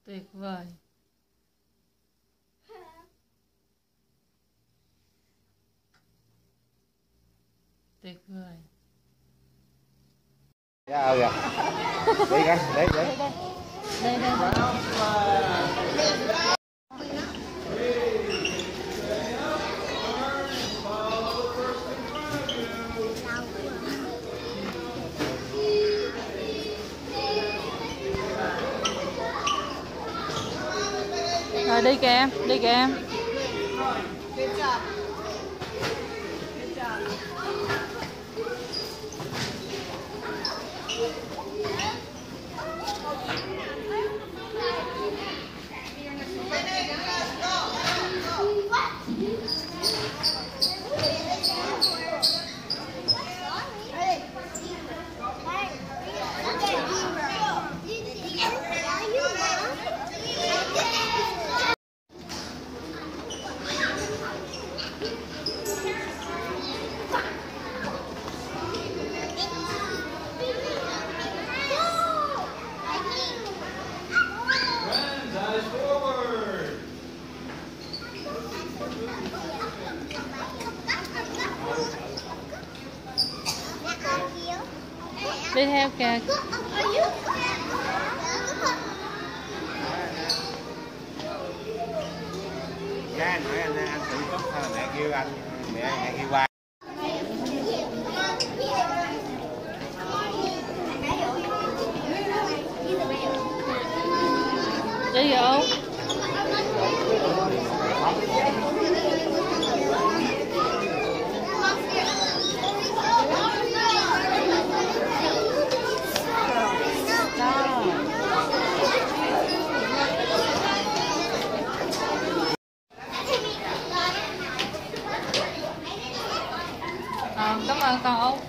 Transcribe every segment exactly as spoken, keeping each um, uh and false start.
Tuyệt vời. Tuyệt vời. Dạ kìa. Đi coi, đi đi. Đây đây. Rồi đi kìa em, đi kìa em. Đi theo kìa. Dạ anh hỏi anh anh tự túc hay là mẹ kêu anh mẹ mẹ kêu qua. Đi vô. À, cảm ơn con Út.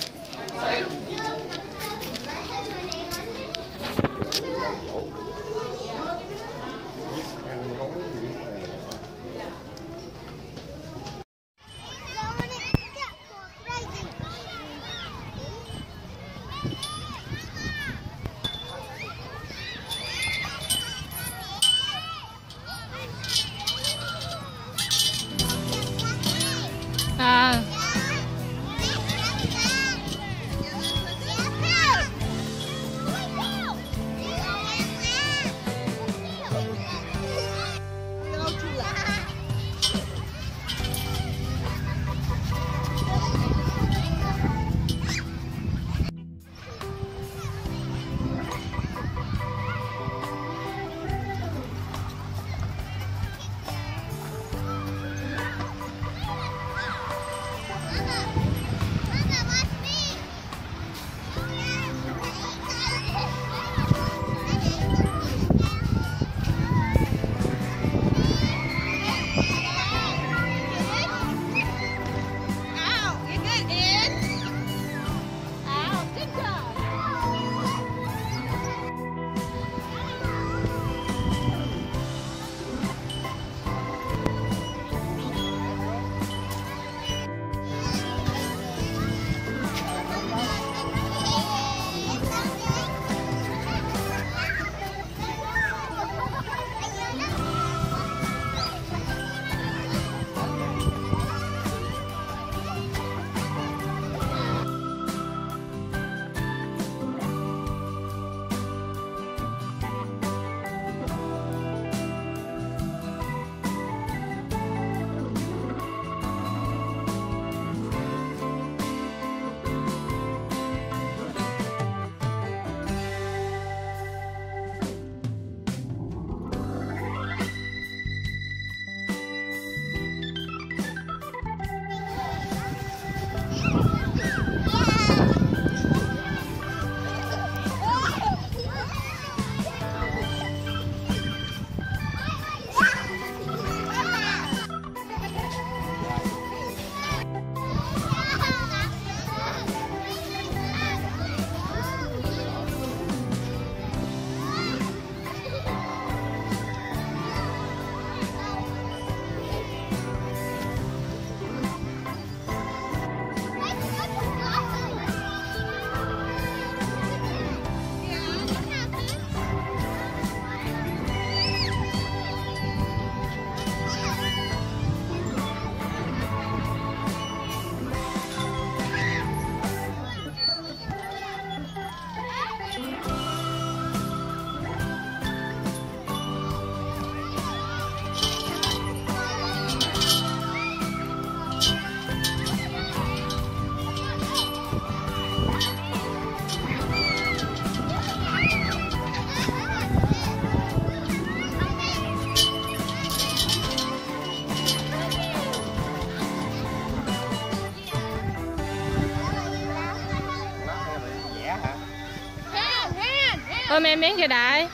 À. Ôm em miếng kìa Đại.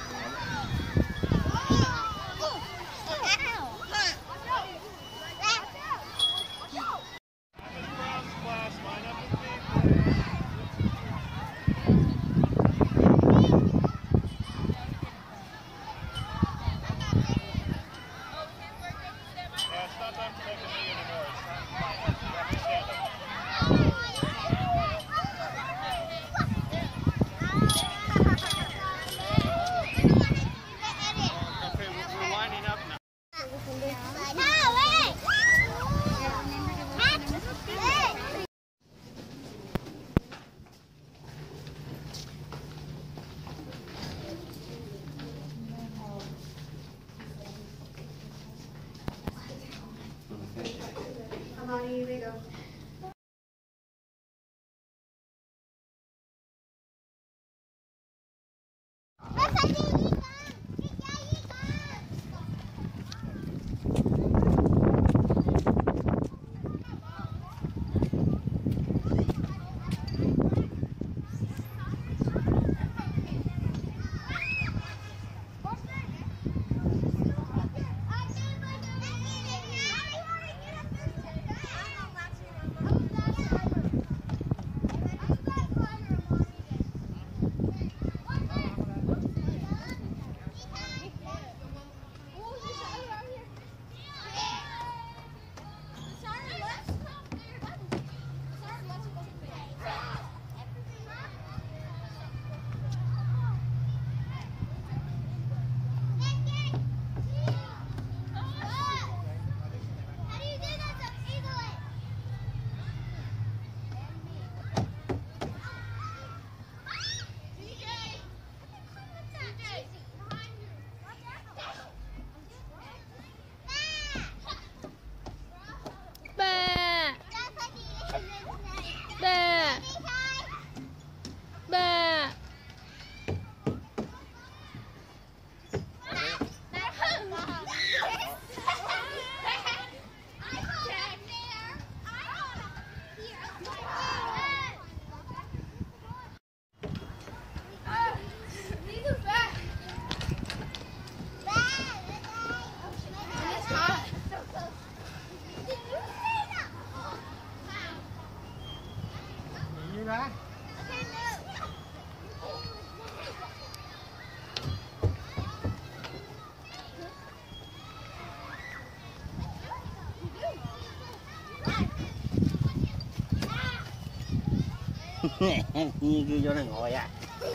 Như kêu vô nó ngồi à.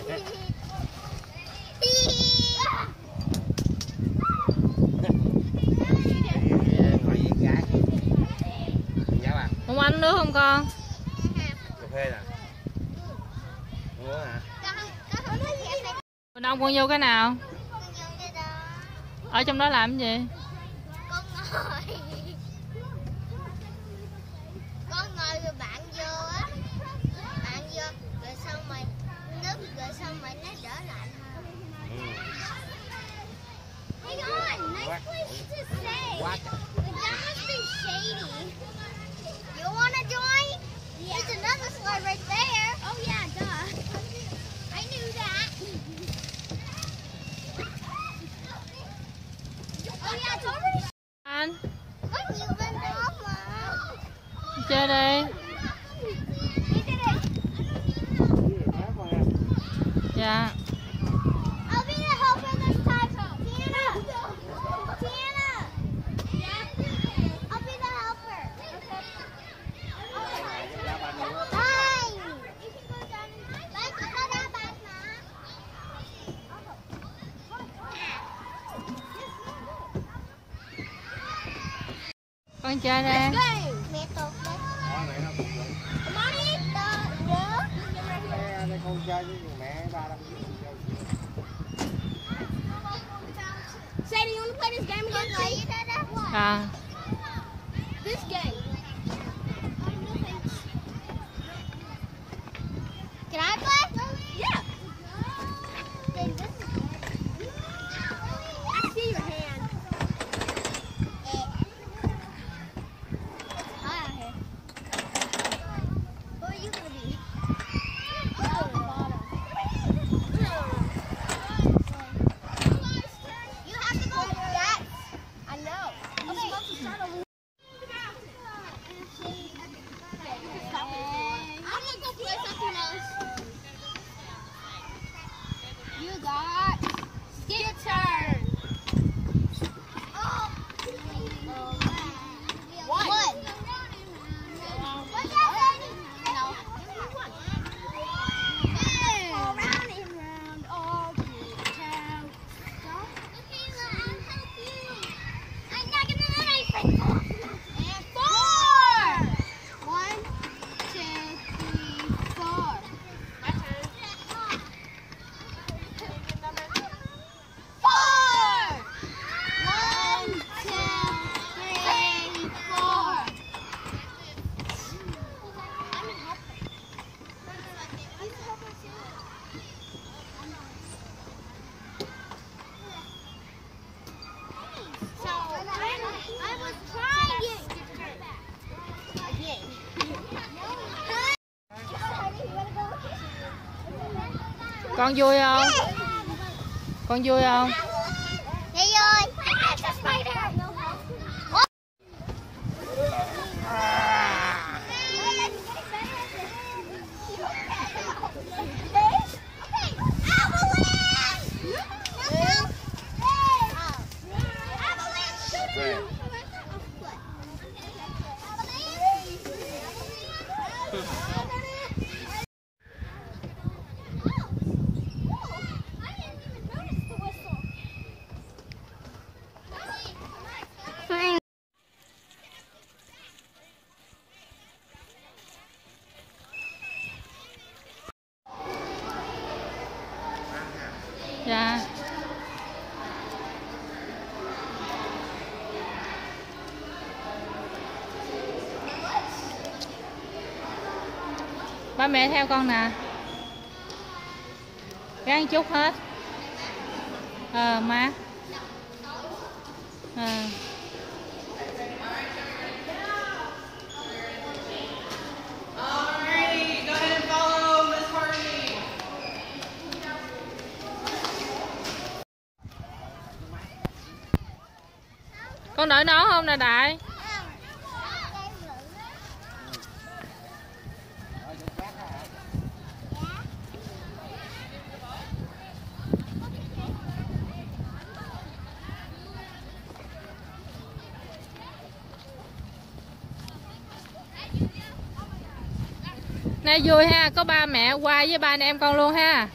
Ngồi với gái. Dạ bà. Không ăn nước không con? Cà phê nè. Uống hả? Bên ông con vô cái nào? Ở trong đó làm cái gì? Con ngồi. Con ngồi rồi bạn vô á. Bạn vô rồi xong rồi nước rồi xong rồi nó đỡ lạnh hơn. Hang on, nice place to stay. What? But that must be shady. You wanna join? Yeah. There's another slide right there. Oh yeah, duh. I knew that. Oh yeah, it's over. Anh Có nhiều bên đó mà. chơi đi. Dạ. I'll be the helper this time. Tiana. Tiana. I'll be the helper. Fine. You can go down and like go down back now. Con chơi đi. Mẹ tốt đấy. Đó, mẹ nó phục vụ. Come on in. Nhớ. Đây, đây con chơi với mẹ ba đâu. Sadie, you want to play this game again? À. This game. Can I play? Yeah. Then this is good. I see your hand. It's hot out here. Who are you gonna be? Oh, the bottom. Con vui không? Con vui không? Đi rồi. Dạ. Ba mẹ theo con nè. Gắn chút hết. Ờ má. Ờ. Con đợi nó không nè Đại? Nay vui ha, có ba mẹ qua với ba anh em con luôn ha.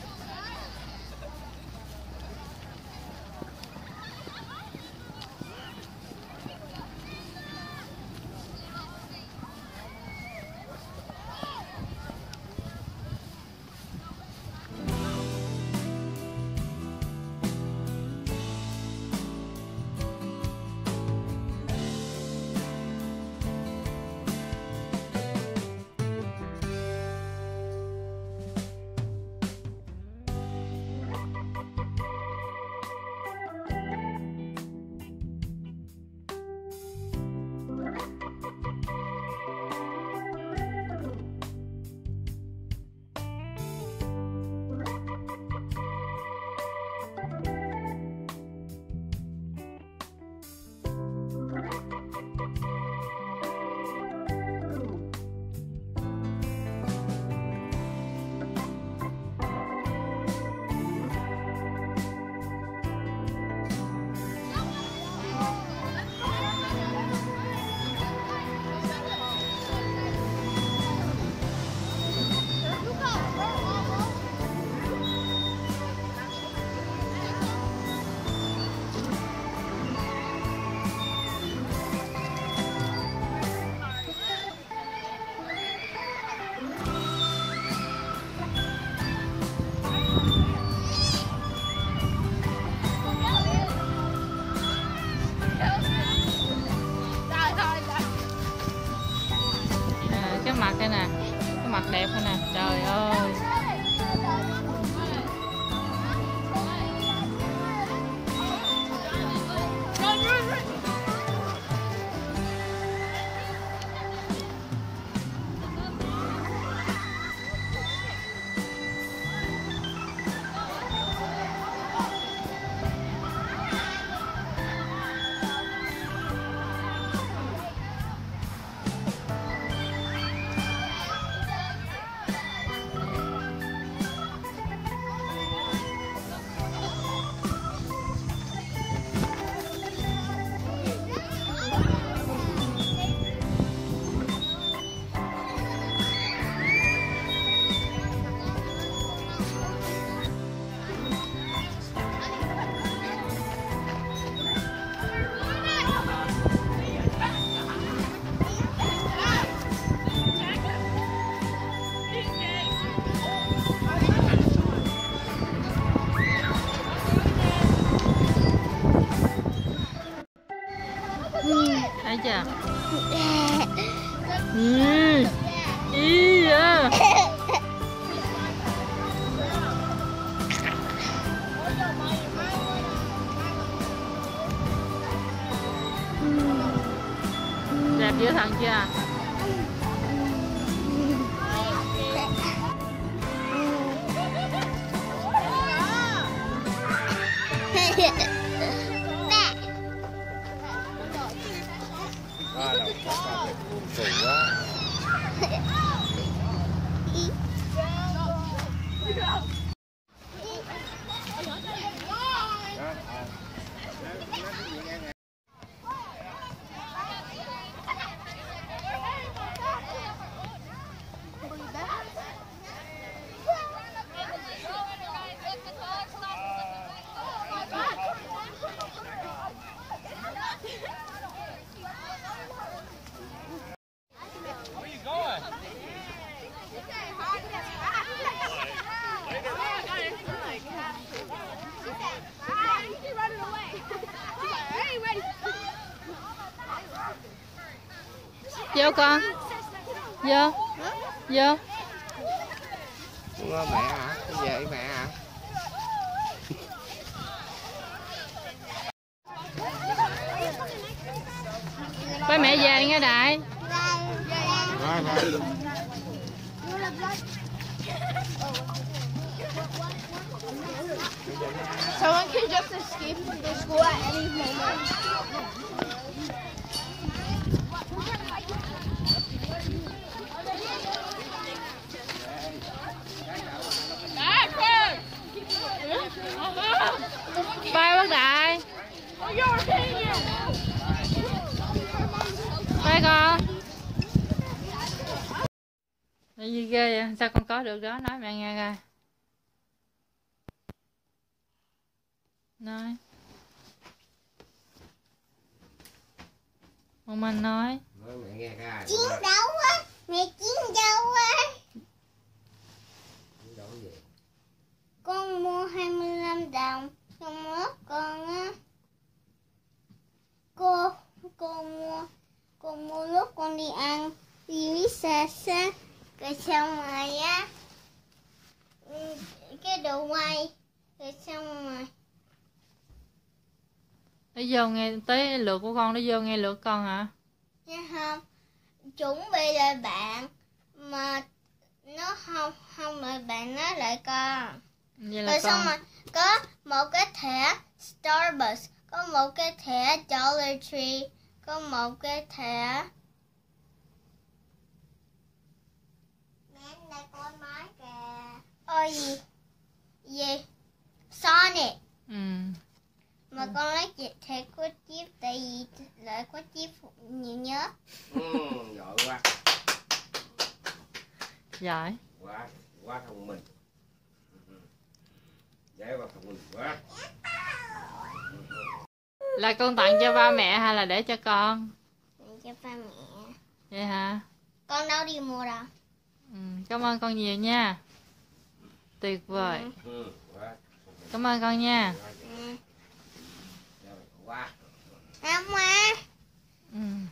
Mặt đây nè, cái mặt đẹp thôi nè, trời ơi. Thấy chưa? Ừ. Ý da. Đẹp dữ thằng chưa? Ba đầu có ba cái cuồng cù quá. Vô con. Vô. Vô. Mẹ hả? Về mẹ hả? Bye mẹ về nghe Đại. Rồi rồi. Someone can just escape from the school at any moment. Bye bác Đại. Bye con. Cái gì ghê vậy? Sao con có được đó? Nói mẹ nghe coi. Nói. Ông anh nói. Nói mẹ nghe coi. Chiến đấu á, mẹ chiến đấu á. Chiến đấu gì? Con mua hai mươi lăm đồng, xong lớp con á. Cô, cô mua, cô mua lúc con đi ăn, đi với xa xa. Rồi xong rồi á, cái đồ quay, rồi xong rồi. Nó vô nghe tới lượt của con, nó vô nghe lượt con hả? Dạ không, chuẩn bị đợi bạn mà nó không không đợi bạn, nó lại con. Vậy là Rồi con. xong rồi có một cái thẻ Starbucks, có một cái thẻ Dollar Tree, có một cái thẻ. Mẹ đây coi máy kìa. Ôi gì? Gì? Sonic. Ừ. Mà con lấy thẻ có chip tại vì lại có chip nhiều nhớ. Ừ, giỏi quá. Giỏi. Quá, quá thông minh. Dễ quá thông minh quá. Là con tặng cho ba mẹ hay là để cho con? Cho ba mẹ. Vậy hả? Con đâu đi mua đâu. Ừ. Cảm ơn con nhiều nha. Tuyệt vời. Ừ, quá. Cảm ơn con nha. Ừ. Quá. Không mà. Ừ.